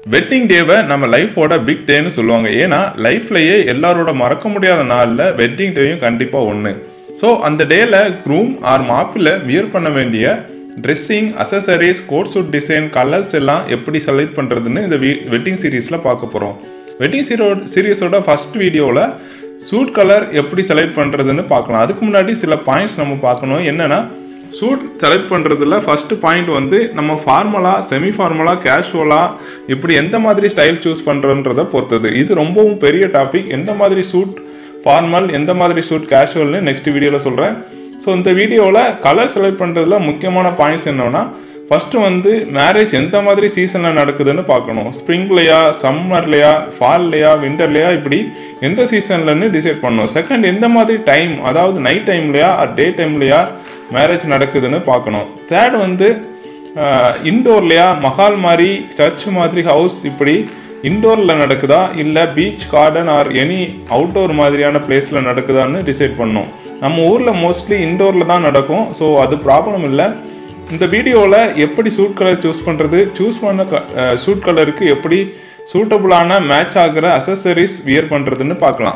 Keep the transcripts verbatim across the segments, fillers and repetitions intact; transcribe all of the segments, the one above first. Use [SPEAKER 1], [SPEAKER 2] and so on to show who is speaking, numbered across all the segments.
[SPEAKER 1] Wedding டேவை நம்ம லைஃபோட பிக் டேன்னு சொல்லுவாங்க. ஏன்னா லைஃப்லயே எல்லாரோட மறக்க முடியாத நாளில் வெட்டிங் டேயும் கண்டிப்பாக ஒன்று. ஸோ அந்த டேல க்ரூம் ஆர் மாப்பிள்ள வியர் பண்ண வேண்டிய dressing, accessories, coat suit design, colours எல்லாம் எப்படி செலக்ட் பண்ணுறதுன்னு இந்த வெட்டிங் சீரீஸில் பார்க்க போகிறோம். வெட்டிங் சீரோ சீரீஸோட ஃபர்ஸ்ட் வீடியோவில் சூட் கலர் எப்படி செலக்ட் பண்ணுறதுன்னு பார்க்கலாம். அதுக்கு முன்னாடி சில பாயிண்ட்ஸ் நம்ம பார்க்கணும். என்னென்னா, சூட் செலக்ட் பண்ணுறதுல ஃபஸ்ட்டு பாயிண்ட் வந்து நம்ம ஃபார்மலாக, செமி ஃபார்மலாக, கேஷுவலாக இப்படி எந்த மாதிரி ஸ்டைல் சூஸ் பண்ணுறன்றதை பொறுத்தது. இது ரொம்பவும் பெரிய டாபிக். எந்த மாதிரி சூட் ஃபார்மல், எந்த மாதிரி சூட் கேஷுவல்னு நெக்ஸ்ட் வீடியோவில் சொல்கிறேன். ஸோ இந்த வீடியோவில் கலர் செலக்ட் பண்ணுறதுல முக்கியமான பாயிண்ட்ஸ் என்னன்னா, ஃபஸ்ட்டு வந்து மேரேஜ் எந்த மாதிரி சீசனில் நடக்குதுன்னு பார்க்கணும். ஸ்ப்ரிங்லையா, சம்மர்லையா, ஃபால்லையா, விண்டர்லையா, இப்படி எந்த சீசன்லன்னு டிசைட் பண்ணணும். செகண்ட், எந்த மாதிரி டைம், அதாவது நைட் டைம்லையா டே டைம்லையா மேரேஜ் நடக்குதுன்னு பார்க்கணும். தேர்ட் வந்து இன்டோர்லையா, மஹால் மாதிரி, சர்ச் மாதிரி, ஹவுஸ் இப்படி இன்டோரில் நடக்குதா இல்லை beach, garden or any outdoor மாதிரியான பிளேஸில் நடக்குதான்னு டிசைட் பண்ணணும். நம்ம ஊரில் மோஸ்ட்லி இன்டோரில் தான் நடக்கும். ஸோ அது ப்ராப்ளம் இல்லை. இந்த வீடியோவில் எப்படி சூட் கலர் சூஸ் பண்ணுறது, சூஸ் பண்ண சூட் கலருக்கு எப்படி சூட்டபுளான மேட்ச் ஆகிற அசசரிஸ் வியர் பண்ணுறதுன்னு பார்க்கலாம்.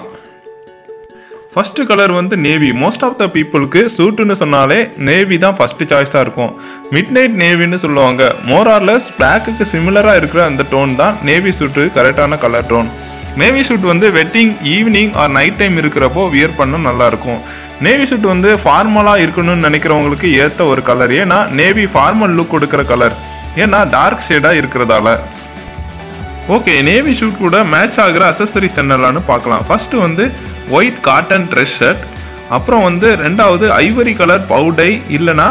[SPEAKER 1] ஃபர்ஸ்ட் கலர் வந்து நேவி. மோஸ்ட் ஆஃப் த பீப்புளுக்கு சூட்டுன்னு சொன்னாலே நேவி தான் ஃபர்ஸ்ட் சாய்ஸாக இருக்கும். மிட் நைட் நேவின்னு சொல்லுவாங்க. மோரார்லெஸ் பிளாக்குக்கு சிமிலராக இருக்கிற அந்த டோன் தான் நேவி சூட்டு கரெக்டான கலர் டோன். நேவி சூட் வந்து wedding, evening or night time இருக்கிறப்போ வியர் பண்ண நல்லாயிருக்கும். நேவி சூட் வந்து ஃபார்மலாக இருக்கணும்னு நினைக்கிறவங்களுக்கு ஏற்ற ஒரு கலர். ஏன்னா நேவி ஃபார்மல் லுக் கொடுக்குற கலர், ஏன்னா டார்க் ஷேடாக இருக்கிறதால. ஓகே, நேவி ஷூட் கூட மேட்ச் ஆகிற அசசரிஸ் என்னலான்னு பார்க்கலாம். ஃபர்ஸ்ட் வந்து ஒயிட் காட்டன் ட்ரெஸ் ஷர்ட், அப்புறம் வந்து ரெண்டாவது ஐவரி கலர் பவுடை, இல்லைனா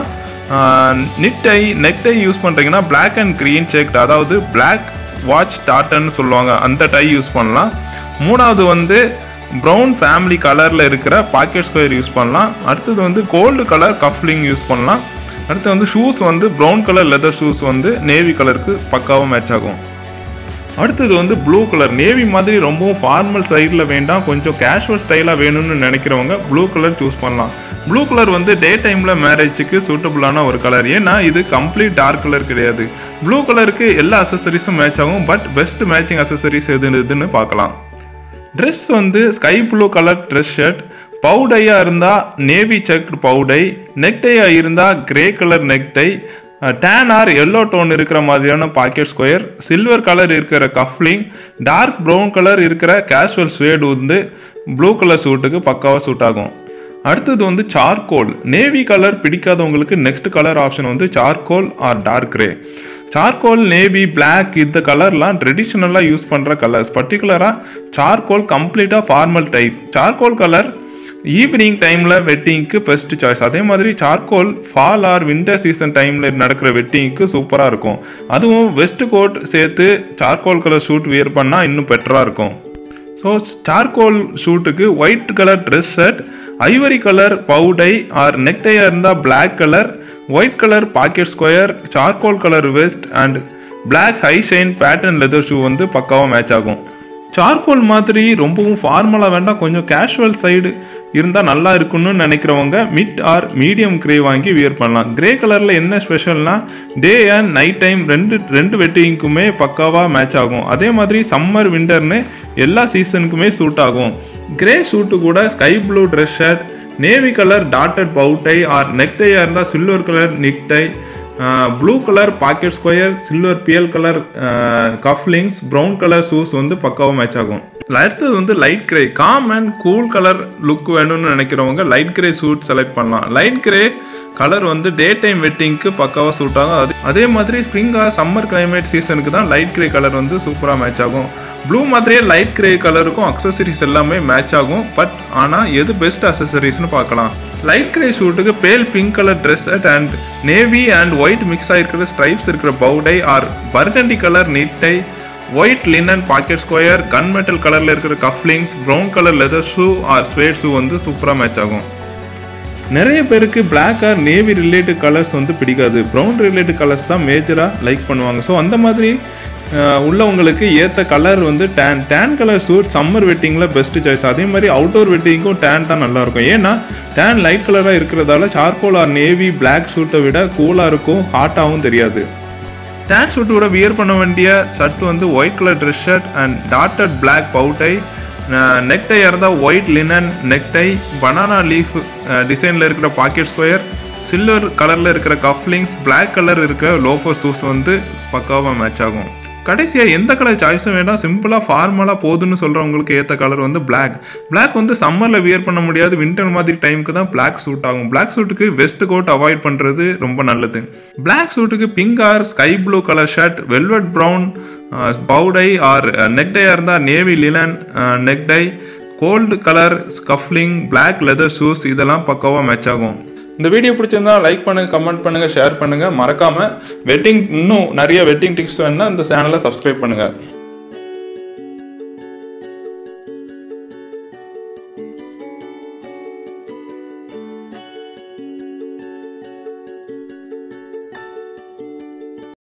[SPEAKER 1] நிட்டை, நெக் டை யூஸ் பண்ணுறீங்கன்னா பிளாக் அண்ட் க்ரீன் செக்ட், அதாவது பிளாக் வாட்ச் டாட்டன் சொல்லுவாங்க, அந்த டை யூஸ் பண்ணலாம். மூணாவது வந்து ப்ரௌன் ஃபேமிலி கலரில் இருக்கிற பாக்கெட் ஸ்கொயர் யூஸ் பண்ணலாம். அடுத்தது வந்து கோல்டு கலர் கஃப்லிங் யூஸ் பண்ணலாம். அடுத்து வந்து ஷூஸ் வந்து ப்ரௌன் கலர் லெதர் ஷூஸ் வந்து நேவி கலருக்கு பக்காவாக மேட்ச் ஆகும். அடுத்தது வந்து ப்ளூ கலர். நேவி மாதிரி ரொம்பவும் ஃபார்மல் சைடில் வேண்டாம், கொஞ்சம் கேஷுவல் ஸ்டைலாக வேணும்னு நினைக்கிறவங்க ப்ளூ கலர் சூஸ் பண்ணலாம். ப்ளூ கலர் வந்து டே டைமில் மேரேஜுக்கு சூட்டபுளான ஒரு கலர். ஏன்னா இது கம்ப்ளீட் டார்க் கலர் கிடையாது. ப்ளூ கலருக்கு எல்லா அசசரிஸும் மேட்ச் ஆகும். பட் பெஸ்ட் மேட்சிங் அசசரிஸ் எது எதுன்னு பார்க்கலாம். ட்ரெஸ் வந்து sky blue colour dress shirt, பவுடையாக இருந்தால் நேவி செக்டு பவுடை, நெக்டையாக இருந்தால் grey colour necktie, tan or yellow tone இருக்கிற மாதிரியான பாக்கெட் ஸ்கொயர், சில்வர் கலர் இருக்கிற கஃப்லிங், டார்க் ப்ரௌன் கலர் இருக்கிற கேஷுவல் ஸ்வேடு வந்து ப்ளூ கலர் சூட்டுக்கு பக்காவாக சூட் ஆகும். அடுத்தது வந்து சார்கோல். நேவி கலர் பிடிக்காதவங்களுக்கு நெக்ஸ்ட் கலர் ஆப்ஷன் வந்து charcoal or dark grey. Charcoal, navy, black இந்த கலர்லாம் ட்ரெடிஷ்னலாக யூஸ் பண்ணுற கலர்ஸ். பர்டிகுலராக சார்கோல் கம்ப்ளீட்டாக formal type. Charcoal colour evening டைமில் வெட்டிங்க்கு பெஸ்ட் சாய்ஸ். அதே மாதிரி charcoal fall or winter season டைமில் நடக்கிற வெட்டிங்க்கு சூப்பராக இருக்கும். அதுவும் வெஸ்ட் கோட் சேர்த்து சார்கோல் கலர் ஷூட் வியர் பண்ணால் இன்னும் பெட்டராக இருக்கும். So charcoal ஷூட்டுக்கு white colour dress shirt, ivory colour bow tie or நெக்டையாக இருந்தால் black colour, white colour pocket square, charcoal colour vest and black high shine pattern leather shoe வந்து பக்காவாக match ஆகும். Charcoal மாதிரி ரொம்பவும் ஃபார்மலாக வேண்டாம், கொஞ்சம் கேஷுவல் சைடு இருந்தால் நல்லா இருக்குன்னு நினைக்கிறவங்க மிட் ஆர் மீடியம் கிரே வாங்கி வியர் பண்ணலாம். கிரே கலரில் என்ன ஸ்பெஷல்னா டே அண்ட் நைட் டைம் ரெண்டு ரெண்டு வெட்டிங்க்குமே பக்காவாக மேட்ச் ஆகும். அதே மாதிரி சம்மர், விண்டர்னு எல்லா சீசனுக்குமே சூட் ஆகும். கிரே சூட்டு கூட sky blue dress shirt, navy colour dotted bow tie or நெக்டையாக இருந்தால் silver colour necktie, blue colour pocket square, silver pearl colour cufflinks, brown colour shoes வந்து பக்காவாக மேட்ச் ஆகும். அடுத்தது வந்து light grey. Calm and cool colour look வேணும்னு நினைக்கிறவங்க light grey suit select பண்ணலாம். லைட் கிரே கலர் வந்து டே டைம் வெட்டிங்க்கு பக்காவாக சூட் ஆகும். அது அதே மாதிரி ஸ்ப்ரிங் ஆர் சம்மர் கிளைமேட் சீசனுக்கு தான் லைட் கிரே கலர் வந்து சூப்பராக மேட்ச் ஆகும். ப்ளூ மாதிரியே லைட் கிரே கலருக்கும் அக்சசரிஸ் எல்லாமே மேட்ச் ஆகும். பட் ஆனால் எது பெஸ்ட் அக்சசரிஸ்னு பார்க்கலாம். லைட் கிரே ஷூட்டுக்கு pale pink colour dress shirt and navy and white mix ஆகிருக்கிற ஸ்ட்ரைப்ஸ் இருக்கிற bow tie or burgundy colour knit tie, white linen pocket square, gun metal கலரில் இருக்கிற cufflinks, brown colour leather shoe or suede shoe வந்து சூப்பராக match ஆகும். நிறைய பேருக்கு black or navy related colours வந்து பிடிக்காது. ப்ரௌன் ரிலேட்டட் கலர்ஸ் தான் மேஜராக லைக் பண்ணுவாங்க. ஸோ அந்த மாதிரி உள்ளவங்களுக்கு ஏற்ற கலர் வந்து tan tan colour suit summer வெட்டிங்கில் பெஸ்ட் சாய்ஸ். அதே மாதிரி அவுட்டோர் வெட்டிங்கும் டேன் தான் நல்லாயிருக்கும். ஏன்னா டேன் லைட் கலராக இருக்கிறதால சார்கோல் ஆர் நேவி பிளாக் சூட்டை விட கூலாக இருக்கும், ஹாட்டாகவும் தெரியாது. டேன் ஷூட்டோட வியர் பண்ண வேண்டிய ஷர்ட் வந்து white colour dress shirt and dotted black bow tie. Neck tie இருந்தால் white linen neck tie, banana leaf டிசைனில் இருக்கிற பாக்கெட் ஸ்கொயர், சில்வர் கலரில் இருக்கிற கஃப்லிங்ஸ், பிளாக் கலர் இருக்கிற லோஃபர் ஷூஸ் வந்து பக்காவாக மேட்ச் ஆகும். கடைசியாக எந்த கலர் சாய்ஸும் வேண்டாம், சிம்பிளாக ஃபார்மலாக போதுன்னு சொல்கிறவங்களுக்கு ஏற்ற கலர் வந்து பிளாக். பிளாக் வந்து சம்மரில் வியர் பண்ண முடியாது, வின்டர் மாதிரி டைமுக்கு தான் பிளாக் சூட் ஆகும். பிளாக் சூட்டுக்கு வெஸ்ட் கோட் அவாய்ட் பண்ணுறது ரொம்ப நல்லது. பிளாக் சூட்டுக்கு pink or sky blue colour shirt, velvet brown bow tie or neck டையாக இருந்தால் navy linen neck tie, gold colour cufflinks, black leather shoes இதெல்லாம் பக்காவாக மேட்ச் ஆகும். இந்த வீடியோ பிடிச்சிருந்தா லைக் பண்ணுங்க, கமெண்ட் பண்ணுங்க, ஷேர் பண்ணுங்க. மறக்காம வெட்டிங் இன்னும் நிறைய வெட்டிங் டிப்ஸ் வேணும்னா இந்த சேனலை சப்ஸ்கிரைப் பண்ணுங்க.